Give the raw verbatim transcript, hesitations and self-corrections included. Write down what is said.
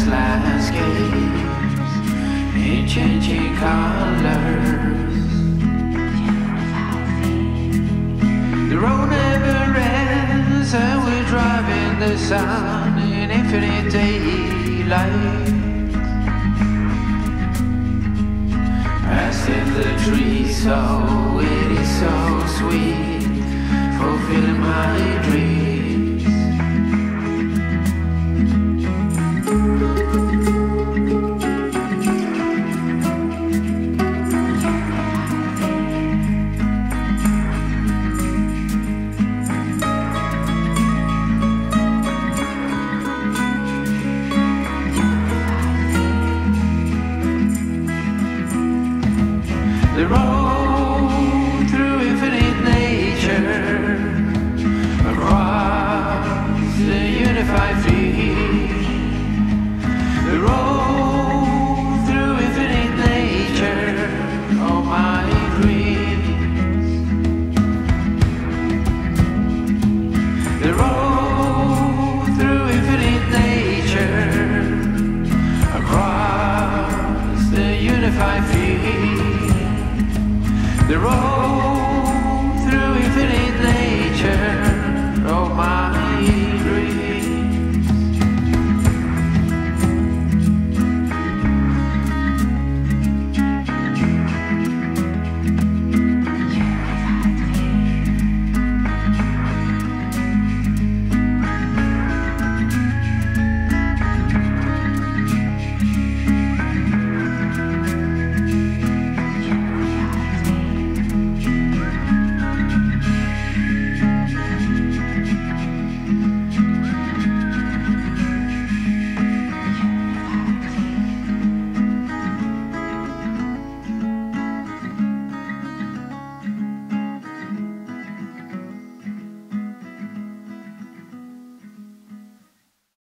endless landscapes in changing colors. The road never ends and we're driving the sun in infinite daylight. Passing the trees, oh it is so sweet, fulfilling my dreams.